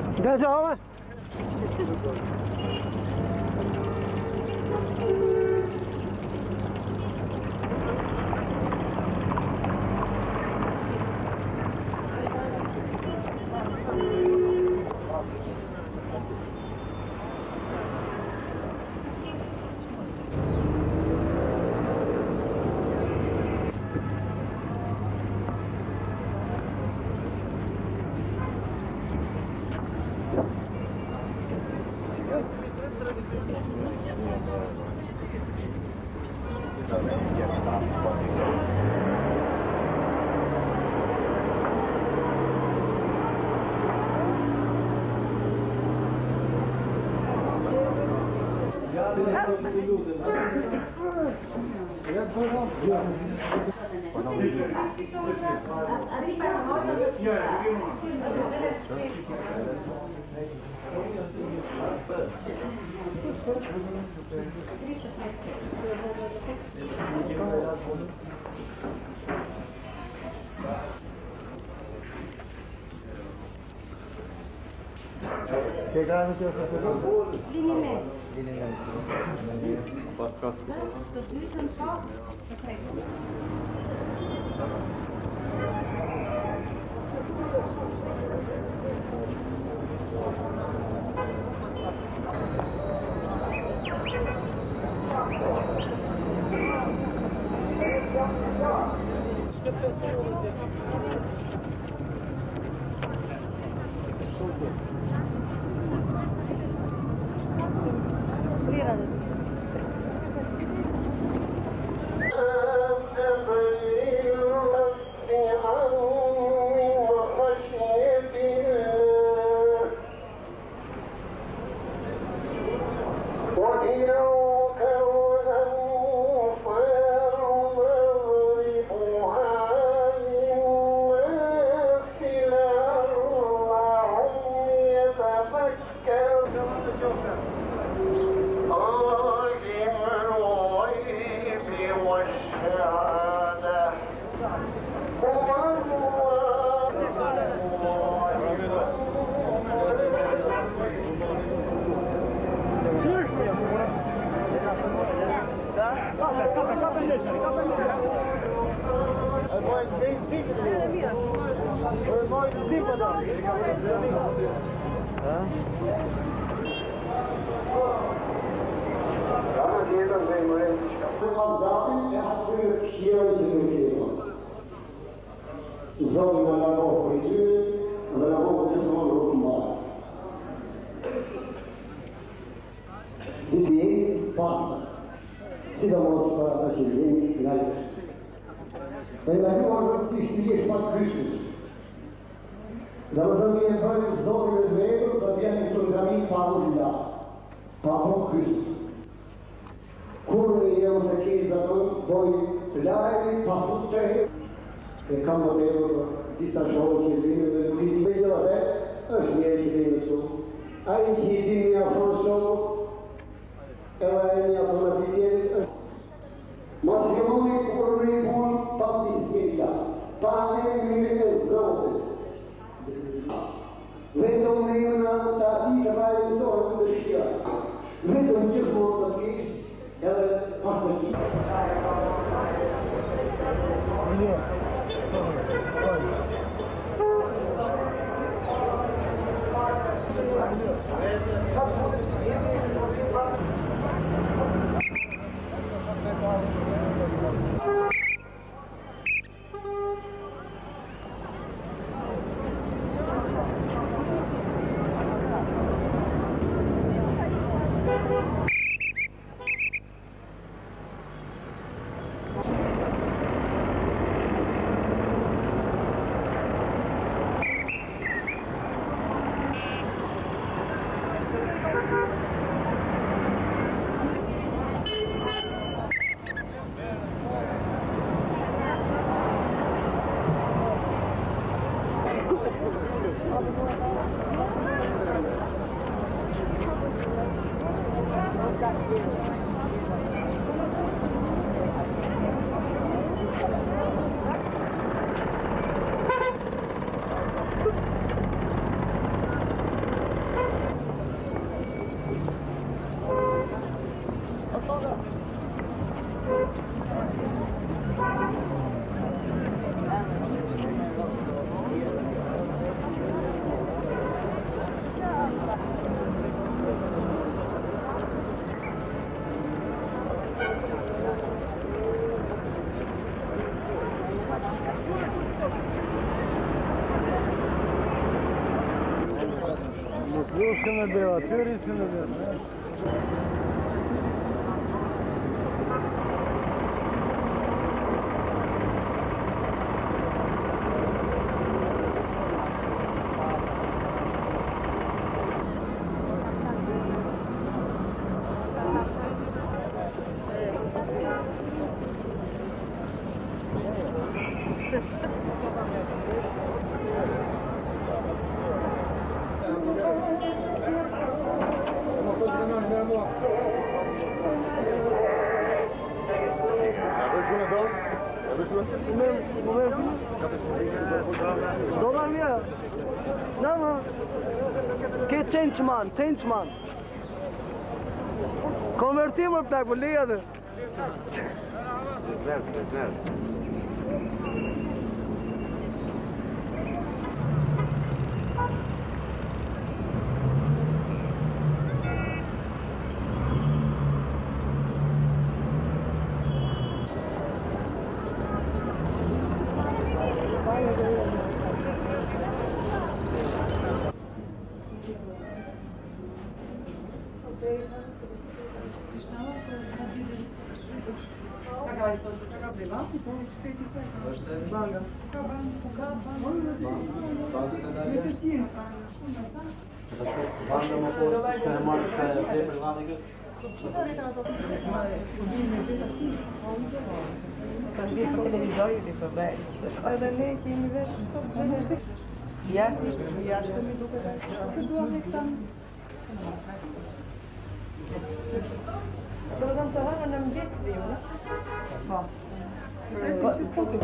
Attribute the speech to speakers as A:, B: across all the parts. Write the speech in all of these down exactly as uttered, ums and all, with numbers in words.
A: Déjà, ouais.
B: Che grado ti ho fatto?
C: Linee mezze.
B: Linee mezze. Pascasco.
C: Dat duurt een paar.
B: Юшкина била, Тюрицина била.
A: Dolar mı ya? Ne mi? Ke change man, change man. Convertimos plak bu liga de.
B: Güzel, güzel.
C: Zullen we dan te hangen naar een jet nemen? Wat? Wat?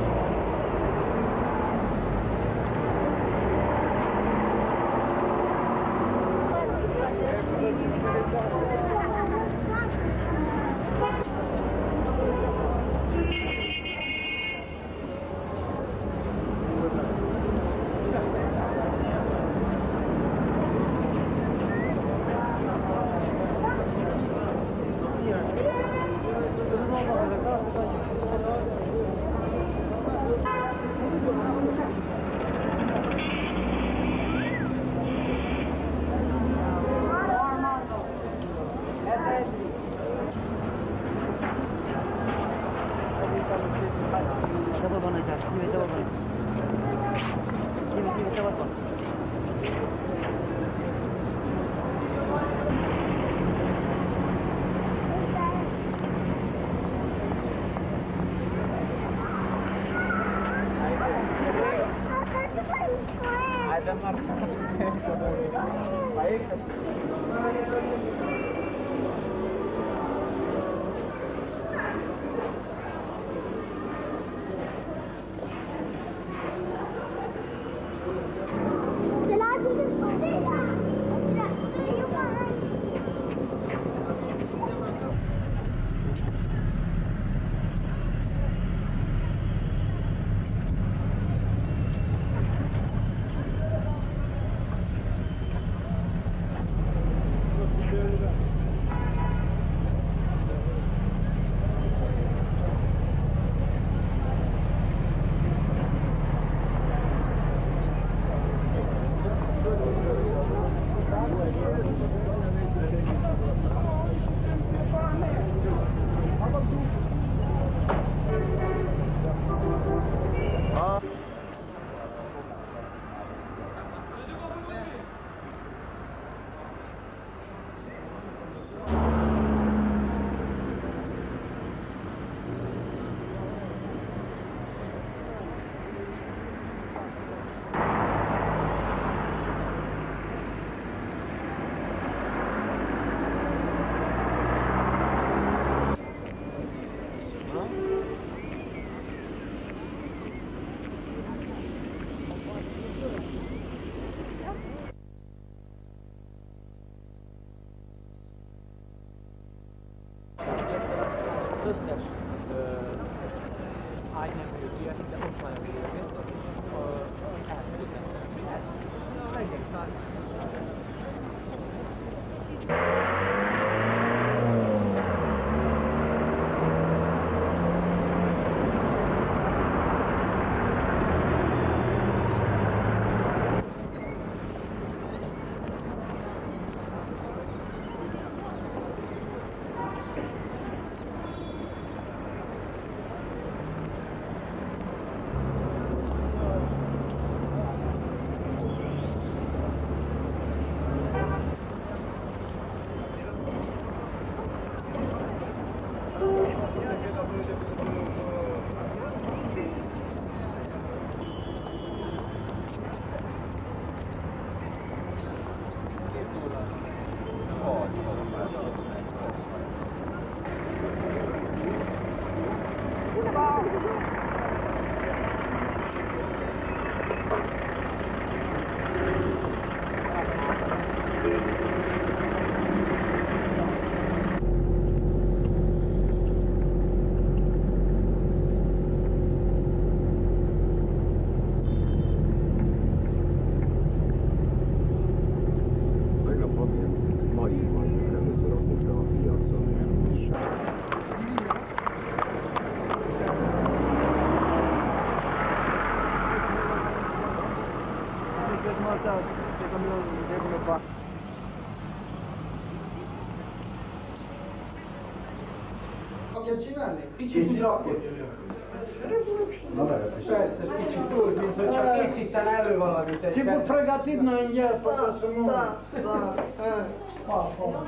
A: Kell csinálni? Kicsit rakott.
B: Na lehet is.
A: Persze, kicsit úgy, mint hogyha készítene elő valamit.
B: Si può pregătit noi în el, pentru să nu...
A: Da, da. Pa, pa.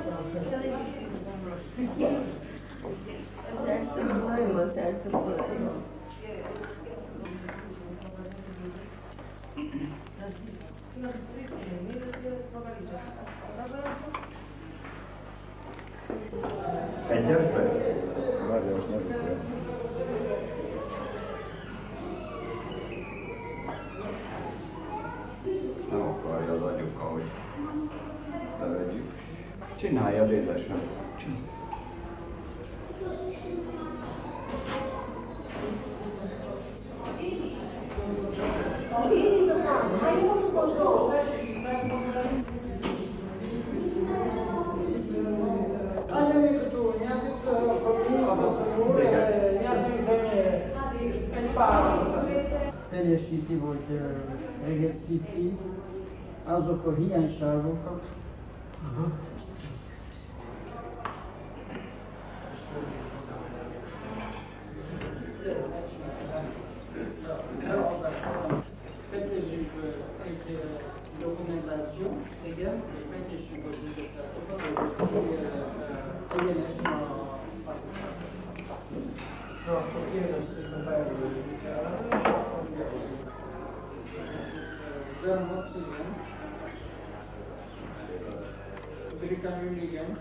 D: Egyesbe?
B: Várjál, most ne tudja.
D: Nem akarja az anyuka, hogy levegyük. Csinálja az édesem.
E: Teljesíti vagy egészíti azok a hiányságokat, Megnézzük egy dokumentáció, igen, megnézzük az igazságokat, hogy egyenesen a akkor kérem szépen bejelöljük el. Vermont, igen. Amerikában, igen.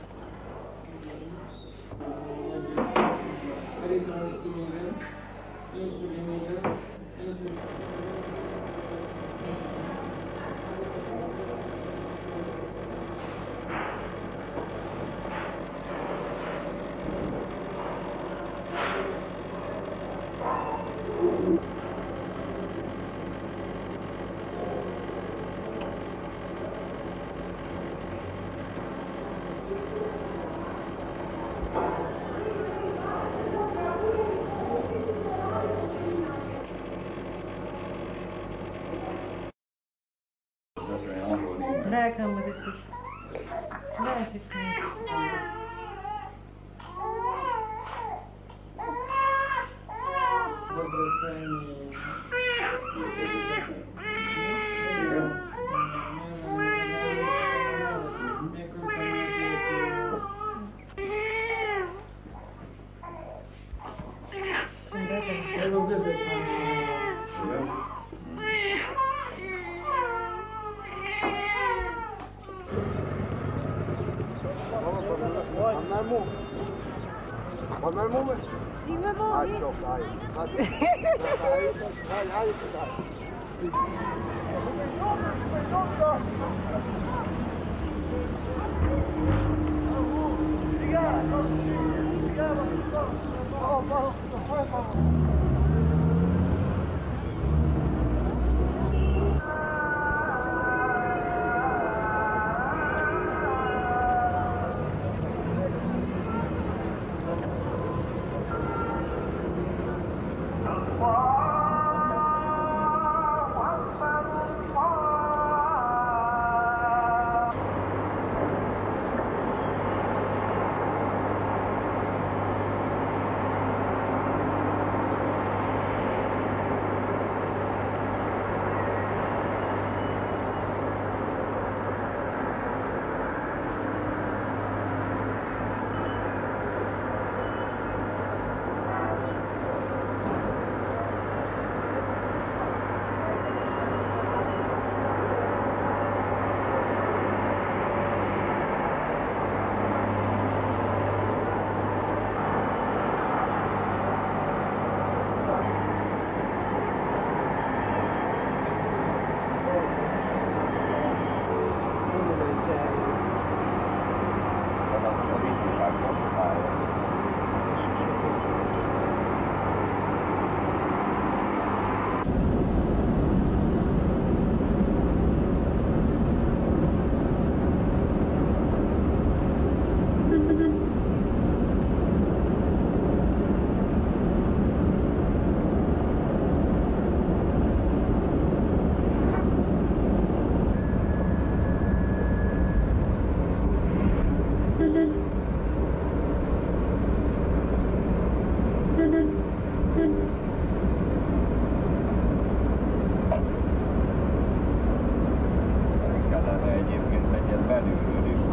E: Amerikában, igen. Insulin, igen. Insulin.
C: Да, ik kan me dit zien. Daar zit hij.
E: Добре, це
B: Van már moment?
C: Die me wel
B: Hij
C: niet.
B: is op, hij is. Hij is. Hij is.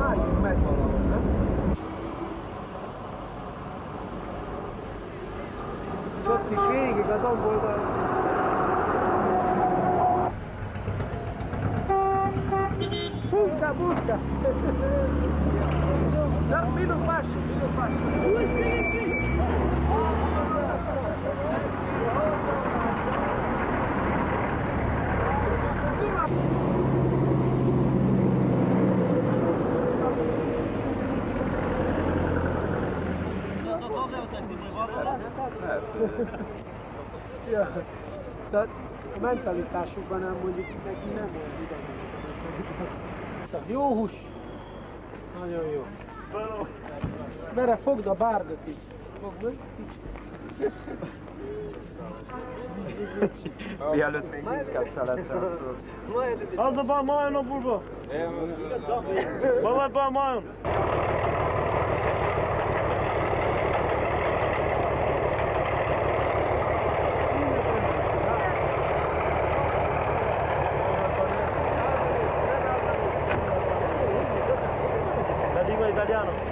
B: másik megy valahol, nem? És ott is végig a domboldal. Busca, busca! No, mi lo passo, mi lo passo. Ja, tehát a mentalitásukban nem mondjuk neki nem olyan idegen. Jó hús. Nagyon jó. Mere fogd a bárdot is. Fogd meg.
D: Mielőtt még inkább szeretem.
A: Az a bal majon a burba. Bal bal majon. La lingua italiana.